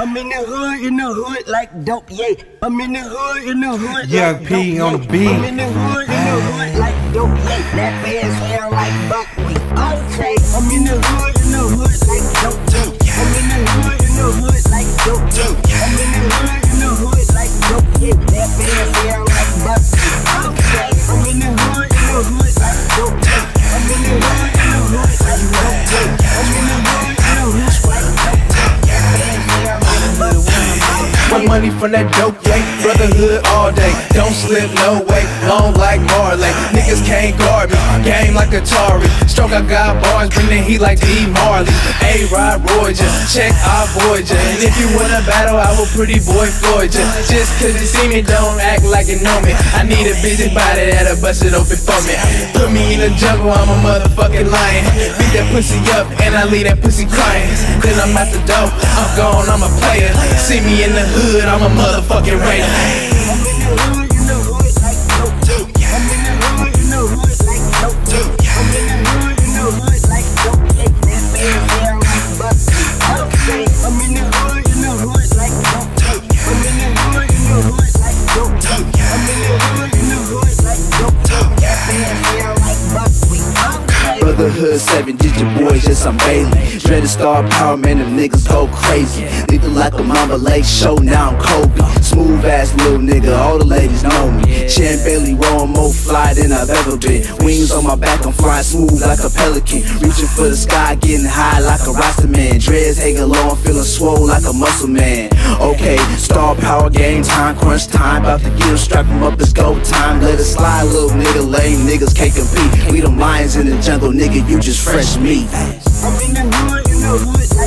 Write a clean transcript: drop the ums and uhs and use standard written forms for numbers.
I'm in the hood like dope, yeah. I'm in the hood Young like P dope, on the yeah. beat. I'm in the hood like dope, yeah. That man's hair like buckwheat. Okay, I'm in the hood like dope, yeah. I'm in the hood like dope, yeah. I'm in the hood like dope, yeah. That man's hair like buckwheat. Okay, I'm in the hood like dope, yeah. I'm in the hood like dope, yeah. I'm in the hood like dope, yeah. My money from that dope, yeah. Brotherhood all day, don't slip, no way. Long like Marley, niggas can't guard me. Game like Atari, stroke I got bars, bring the heat like D. Marley. A-Rod Roger, check our Voyager. And if you wanna battle, I will pretty boy Floyd ya. Just cause you see me, don't act like you know me. I need a busy body that'll bust it open for me. Put me in the jungle, I'm a motherfucking lion. Beat that pussy up, and I leave that pussy crying. Then I'm at the door, I'm gone, I'm a player. See me in the hood, I'm a motherfucking raider. I'm in the hood like dope, yeah. I'm in the hood like dope, yeah. I'm in the hood like dope, yeah. That man's hair like buckwheat. Okay, I'm in the hood like dope, yeah. I'm in the hood like dope, yeah. I'm in the hood like dope, yeah. That man's hair like buckwheat. Brotherhood 7-digit boys, yes I'm Bailey. Dreaded star power, man, them niggas go crazy. Nigga like a mama late show, now I'm Kobe. Smooth ass little nigga, all the ladies know me. Chan Bailey rolling more fly than I've ever been. Wings on my back, I'm flying smooth like a pelican. Reaching for the sky, getting high like a Rasta man. Dreads hanging low, I'm feeling swole like a muscle man. Okay, star power, game time, crunch time. About to get him, strap him up, it's go time. Let it slide, little nigga, lame niggas can't compete. We them lions in the jungle, nigga, you just fresh meat. I'm in the hood